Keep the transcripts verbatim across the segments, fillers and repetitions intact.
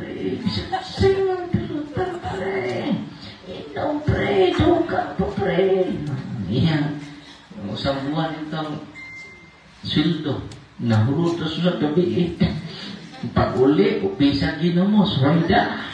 Sino pilutan pre? Ikaw pre, duka po pre. Yan. Isang buwan itong sildo. Nahurot sa gabi eh. Pag-uli, upisa ginamo, swayda.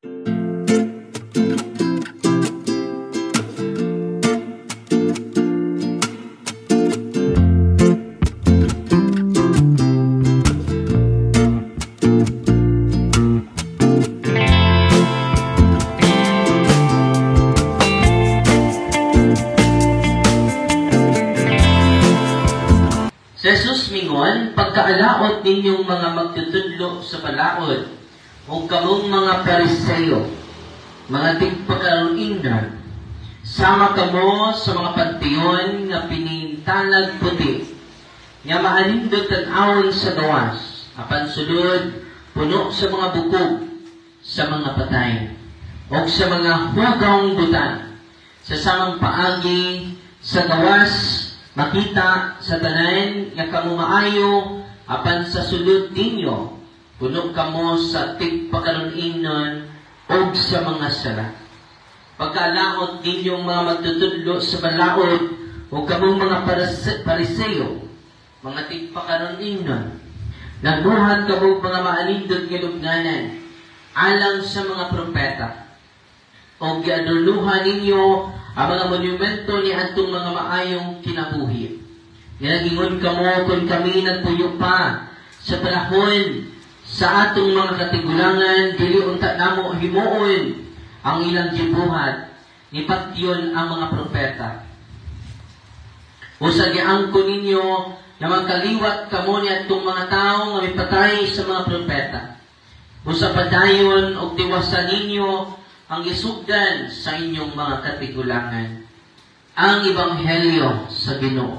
Jesus mingon, pagkaalaot ninyong mga magtutudlo sa balaod, o kamong mga Pariseo, mga tigpagkaroinan, sama kamo sa mga pantiyon nga pinintalag puti, nga maanindot tanawon sa gawas, apan sulod, puno sa mga bukog, sa mga patay, o sa mga hugang butan, sa samang paagi, sa gawas, makita sa tanan nga kamo maayo apan sa sulod ninyo puno kamo sa tigpakaron-inon og sa mga sala. Pagkaalaot ninyong mga magtutudlo sa balaod o kamo mga Pariseo, mga tigpakaron-inon, nagbuhat kamo mga maalindog nga lubnganan alang sa mga propeta o giaduluhan ninyo ang mga monumento ni atong mga maayong kinabuhi. Nagingon kamo kung kami nagpuyo pa sa panahon sa atong mga katigulangan, dili unta namo himuon ang ilang gibuhat ni patyon ang mga propeta. O sa giangko ninyo na magkaliwat kamo ni atong mga tao nga mipatay sa mga propeta. O sa padayon og tiwasan ninyo ang isugdan sa inyong mga katigulangan, ang Ebanghelyo sa Ginoo.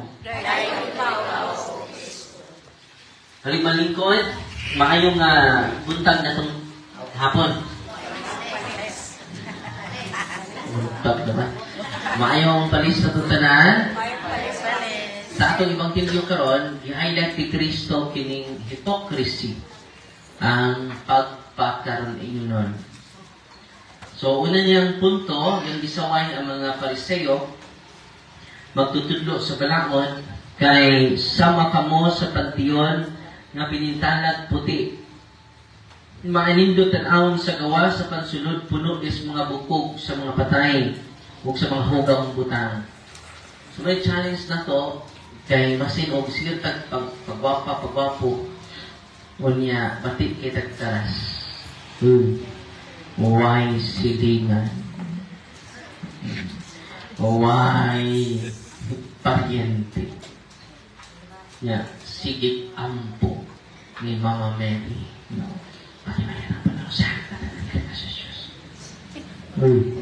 Halimalingkod, maayong uh, buntag na itong hapon. Buntag naman. Maayong palis na itong tanan. Sa atong Ebanghelyo karon, i-highlight ni Kristo kining hypocrisy, ang pagpakaroon. So, una niyang punto, yung gisaway ang mga Pariseo, magtutudlo sa balaod, kay sama kamo sa pantiyon nga pinintalag puti. Maanindot tanawon sa gawa sa pansulod puno is mga bukog sa mga patay o sa mga hugang butang. So, may challenge na to, kay masin o sirtag pag, pagwapa, pagwapo, o niya, batik kay tagtaras. Hmm. Uway silingan. Uway paryente. Ya, sigit ampo ni Mama Mary. No. Pati ba yan ang panausahan ka talaga sa Diyos? Uy.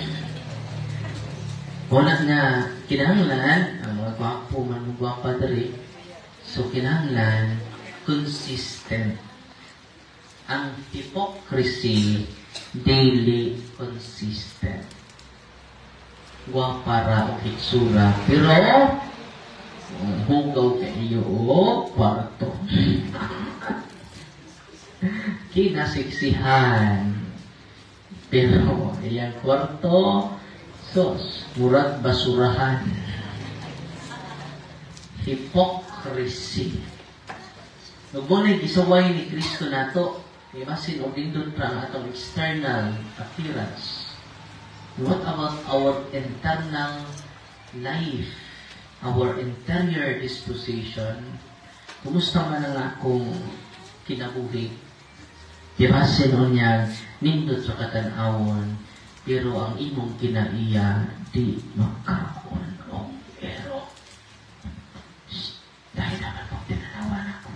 Wala nga, kinahanglan, ang mga gwapo, man mga gwapa dali. So, kinahanglan, consistent. Ang hypocrisy, daily consistent. Guwapara o hitsura. Pero, um, hugaw kayo o kwarto. Kinasiksihan. Pero, iyang kwarto, sos, murat basurahan. Hypocrisy. Nagmulay, gisaway ni Kristo nato, imasin o dindon pa ang atong external appearance. What about our internal life? Our interior disposition? Kumusta man ang akong kinabuhi? Imasin o niyan, nindot sa katanawon, pero ang imong kinaiya, di makaon o pero. Dahil naman pong tinanawan ako.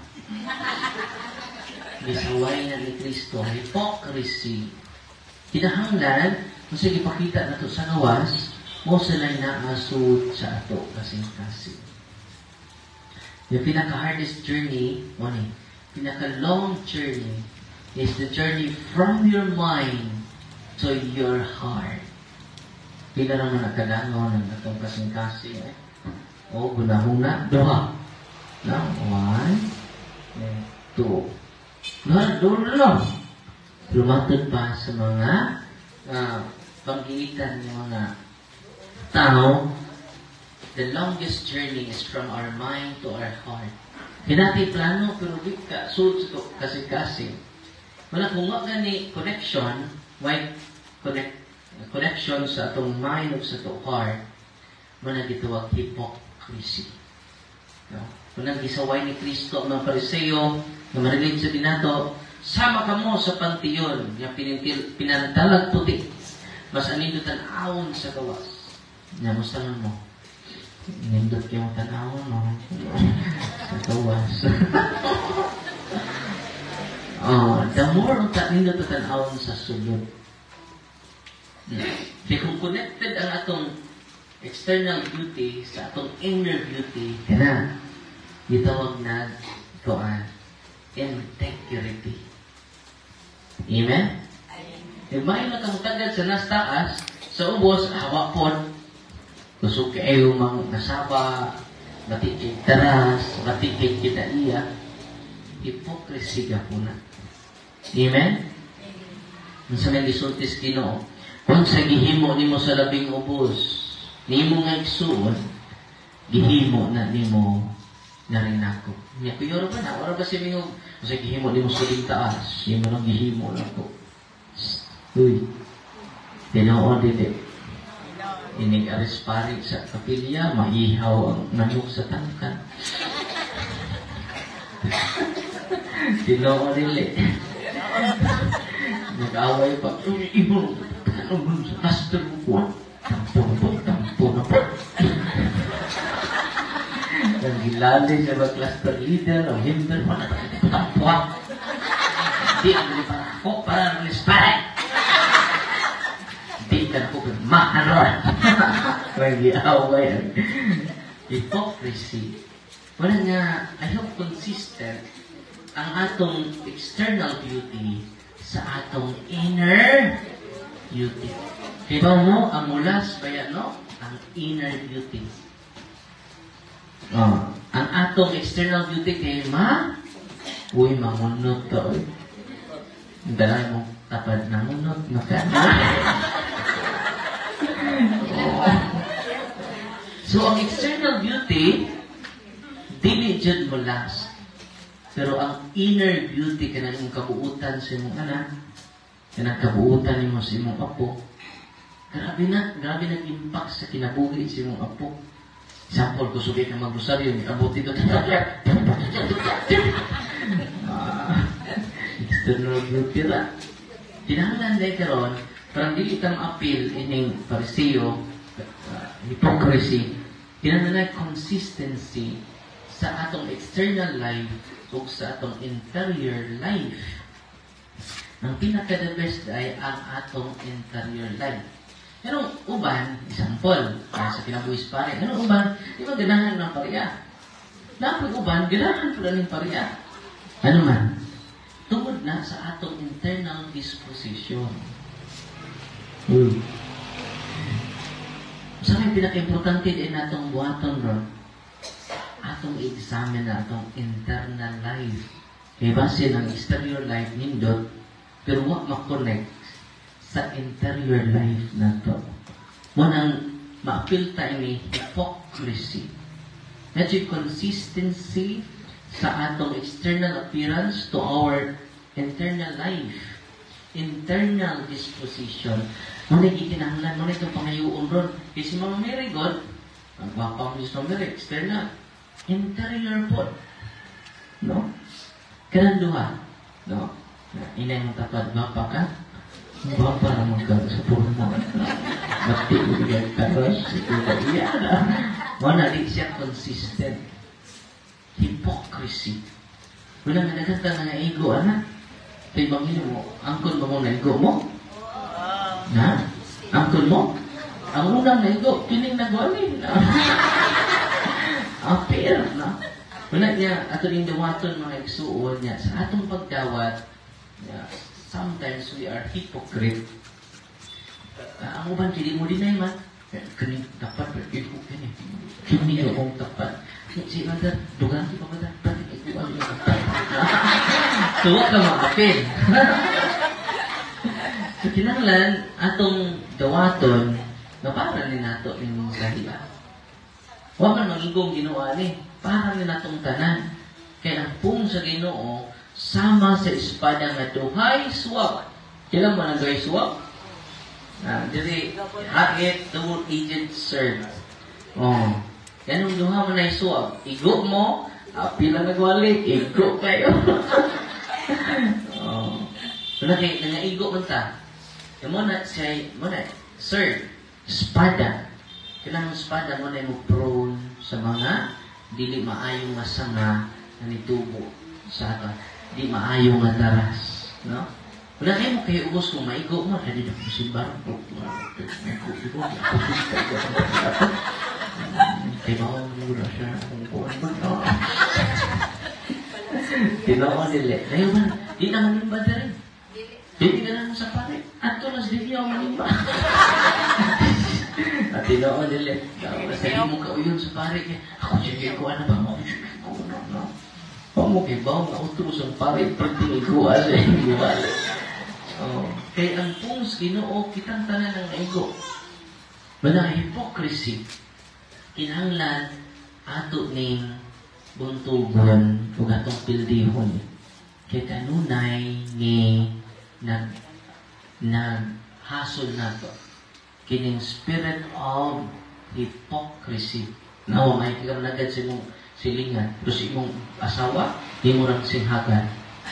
Gisaway na ni Kristo, hypocrisy. Kinahanglan, kung sige ipakita na ito sa gawas, mo sila'y naasud sa ato kasing-kasing. Yung pinaka-hardest journey, one, pinaka-long journey, is the journey from your mind to your heart. Pila naman nagkalangon ng atong kasing-kasing. Eh? O, gunahuna, doha. No? One, two. No, doon lang. lumatod pa sa mga uh, panggitan ng mga tao. The longest journey is from our mind to our heart. Hinati plano, pero di ka suot sa kasi-kasi. Wala kung nga gani connection, why connect, connection sa atong mind o sa atong heart, wala gitawag hypocrisy. No? Kung nag-isaway ni Kristo ang mga Pariseo, na marinig sa dinato, sama ka mo sa pantiyon, nga pinintil, pinantalag puti, mas anindot ang awon sa gawas. Namusta mo? Nindot yung tanawon, no? Sa gawas. Oh, the more ang nindot ang tanawon sa sulod. Kaya kung connected ang atong external beauty sa atong inner beauty, kaya itawag na itoan integrity. Amen? Yung may nakamutagad sa nastaas, sa ubos, hawa po, gusto kayo mang nasaba, matikid taras, matikid kita iya, hypocrisy ka po na. Amen? Sa may gisultis Ginoo, kung sa gihimo nimo sa labing ubos, nimo nga igsuon, gihimo na nimo na rin ako. Niya, kuyoro ba na? Wala ba siya mingog? Kasi gihimo nimo sa labing taas, yung manong gihimo na ko. Uy, tinoon dili. Inig aris pari sa kapilya, maihaw ang nanok sa tangkan. Tinoon dili. Nag-away pa. Uy, ibo, ano mo sa pastor ko? Tampo na po, tampo na po. Nagilali siya ba cluster leader o himber pa na tampo ako. Hindi ang para ako, para aris pari. Tingnan ko kung maharon. Nag-iaway ang hypocrisy. Wala nga, I hope consistent ang atong external beauty sa atong inner beauty. Diba mo, ang mulas, kaya no? Ang inner beauty. Oh, ang atong external beauty kay ma, uy, mamunod to. Ang dalay mo, tapad na munod, makana. So, ang external beauty, dili jud mo last. Pero ang inner beauty, kanang kabuutan sa imong anak, kanang kabuutan mo sa imong apo, grabe na, grabe na impact sa kinabuhi sa imong apo. Example, kung sugi ka mag-rosaryo, abot ito, uh, external beauty ra. Tinahanglan dahil karon, parang dili kang appeal ining Pariseo, uh, hypocrisy, tinahanglan consistency sa atong external life o sa atong interior life. Ang pinaka-the best ay ang atong interior life. Pero uban, example, para sa kinabuhis pare, ano uban, di ba ganahan ng pariya? Dapat uban, ganahan po ng pariya. Ano man? Tungod na sa atong internal disposition. Hmm. Sa may pinaka-importante din natong buhaton ron, atong examine na atong internal life. Kaya base ng exterior life nindot, pero wag makonect sa interior life na to. Munang ma-appeal tayo ni hypocrisy. Medyo consistency sa atong external appearance to our internal life. Internal disposition. Muna ikinahanglan, muna itong pangayuon ron. Kasi Mama Mary God, ang bapa mo si Mama Mary, external. Interior po. No? Kananduha. No? Inay mong tapad, bapa ka? Bapa naman ka sa pulmo. Bati ko bigay karos. Ito ka iya na. Muna di siya consistent. Hypocrisy. Wala nga nagkata nga ego, anak. Kaya bangin mo, angkol mo mong naigo mo? Na? Angkol mo? Ang unang naigo, kining nagwalin. Appear, no? Wala niya, ato rin dawaton mga igsuon niya. Sa atong pagdawat, yeah, sometimes we are hypocrite. Uh, ang uban, kili mo din na man. Kaning tapat, ito kini. Kini akong tapat. Si Mother, dugang si Mother, pati ito ang tapat. Tuwa ka mga apil. So, kinahanglan, atong dawaton, na para ni nato yung sahiba. Huwag man magigong Ginoo ni, para ni natong tanan. Kaya ang pung sa Ginoo, sama sa espada nga duhay suwag. Kailan mo nang duhay suwag? Ah, jadi, hagit, double agent serve. Oh. Yan yung duha mo na isuwag. Igo mo, api lang nagwali, igo kayo. Oh. Wala kayo, nangaigo man ta. Yung muna, siya, muna, sir, espada. Kailangan espada mo na mo prone sa mga dili maayong masama na nitubo sa ato. Di maayong nga taras. No? Wala kayo mo kayo ubos kung maigo mo. Kaya dito po si Barbo. Maigo, igo, kaya bawang mura siya. Kung kuwan ba? Tinoon nila. Kaya ba, di naman yung banda rin. Hindi ka lang sa pare. At ito lang sa video, manimba. At tinoon nila. Basta di mo kauyon sa pare. Ako sige ko, ano ba? Ako sige ko, no, no. Ako mo kay bawang nautros ang pare. Pagting iguwa sa iguwa. Oh. Kaya ang pungs Ginoo, kitang tanan ng ego. Wala hypocrisy. Kinahanglan ato ning buntugon ug atong pildihon. Kaya kanunay ni nag naghasol nato kining spirit of hypocrisy. No, may kikam nagad sa imong silingan. Pero sa imong asawa, di mo rang singhagan.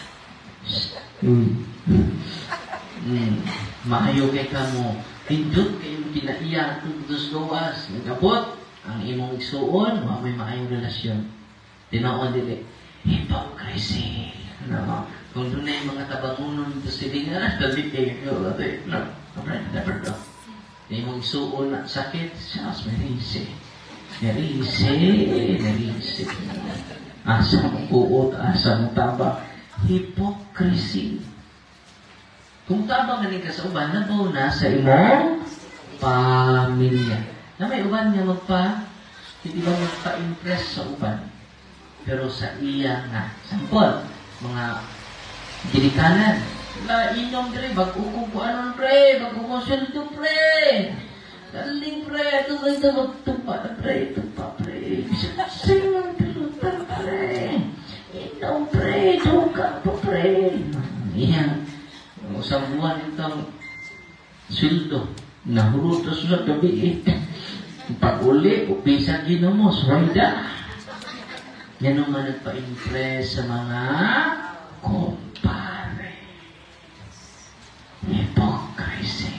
Hmm. Hmm. Maayo kay ka mo. Hindot kayo pinaiya kung dos gawas. Nagabot ang imong igsuon, wa may maayong relasyon. Tinoon dili. Hypocrisy. No? Kung doon na yung mga tabangunon dito silingan, dali kayo. No? Kapag never do. Imong igsuon na sakit, siyas may risi. Narisi, narisi. Asa mo puot, asa mo taba. Hypocrisy. Kung tabang galing ka sa uban, nabaw na sa imong pamilya. Na may uban nga magpa, hindi ba magpa-impress sa uban? Pero sa iya nga. Sampol, mga ginikanan. Na inyong pre, bago ko ano pre, bago ko sweldo pre. Daling pre, ito ba ito magtupa na pre, tupa pre. Sinang pilutan pre. Inom pre, duka pa pre. Iyan. Isang buwan itong sweldo. Nahurot na sa gabi eh. Pag-uli, upisa ginamo, swelda. Yan naman nagpa-impress sa mga kumpare. Hypocrisy.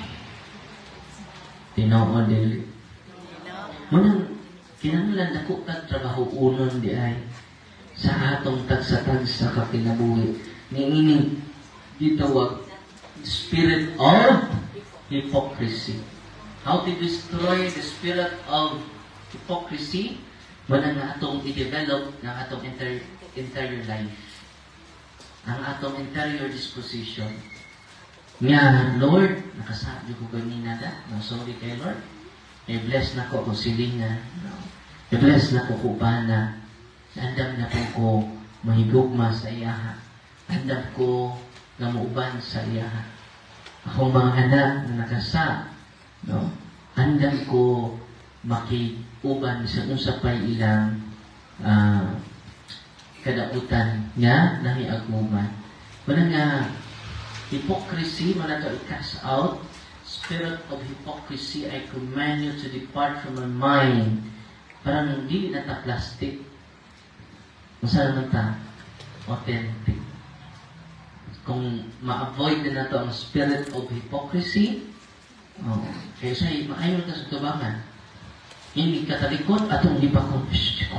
Tinood dili. Munang, kinahanglan ako kag trabaho unon di ay sa atong tagsa-tagsa ka kinabuhi. Ningining gitawag spirit of hypocrisy. How to destroy the spirit of hypocrisy? Wala nga atong i-develop ng atong inter interior life. Ang atong interior disposition. Nga, Lord, nakasadyo ko ganina da. No, sorry kay Lord. I-bless na ko kung silingan. No. I-bless na ko kupana. Andam na po ko mahigugma sa iyaha. Andam ko na muuban sa iyaha. Akong mga anak na nakasa, no? Andam ko makiuban sa usapay ilang uh, kadautan nga na hiaguman. Wala nga hypocrisy, wala ka i-cast out. Spirit of hypocrisy, I command you to depart from my mind. Parang hindi na ta plastic. Masa naman ta? Authentic. Kung ma-avoid na nato ang spirit of hypocrisy, oh, kaya sa'yo, maayon ka sa tubangan. Hindi ka talikod, atong di pa kong,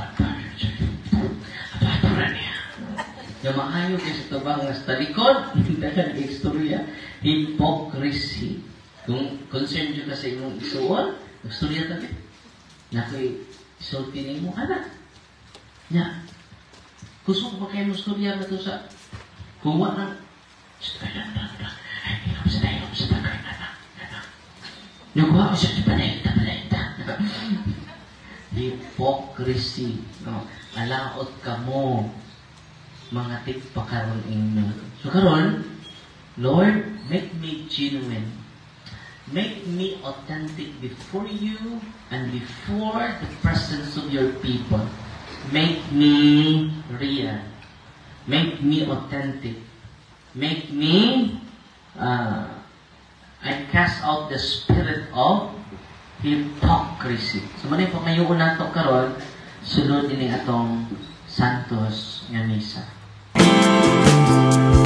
apaturan niya. Na maayon ka sa tubangan sa talikod, hindi ka nag-istorya, hypocrisy. Kung concerned ka sa imong isuon, istorya tabi. Na ko'y isulti ni mo, anak. Nya, gusto ko ba kayo istorya na ito sa kuha ng Nagawa ko siya sa balita, balita. Hypocrisy. No? Alaot ka mo mga tigpakaroon inyo. So karon, Lord, make me genuine. Make me authentic before you and before the presence of your people. Make me real. Make me authentic. Make me, uh, I cast out the spirit of hypocrisy. So, muna yung pamayoon nato karon, sunod ini atong Santos nga misa.